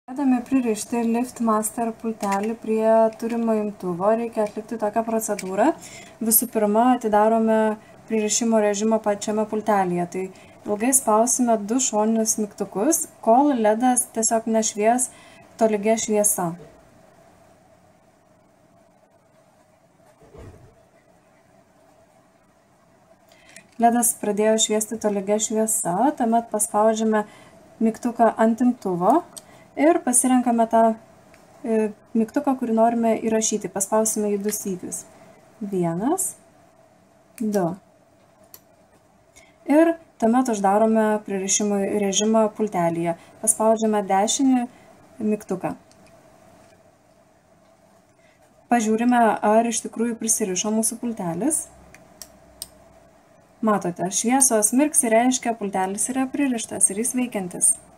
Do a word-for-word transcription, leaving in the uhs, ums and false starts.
Norėdami pririšti LiftMaster pultelį prie turimo imtuvo, reikia atlikti tokią procedūrą. Visų pirma, atidarome pririšimo režimą pačiame pultelyje. Tai ilgai spausime du šoninius mygtukus, kol ledas tiesiog nešvies tolygia šviesa. Ledas pradėjo šviesti tolygia šviesa, tuomet paspaudžiame mygtuką ant imtuvo ir pasirenkame tą e, mygtuką, kurį norime įrašyti. Paspausime jį du sykius. Vienas, du. Ir tuomet uždarome pririšimo režimą pultelyje. Paspaudžiame dešinį mygtuką. Pažiūrime, ar iš tikrųjų prisirišo mūsų pultelis. Matote, šviesos mirksi reiškia, pultelis yra pririštas ir jis veikiantis.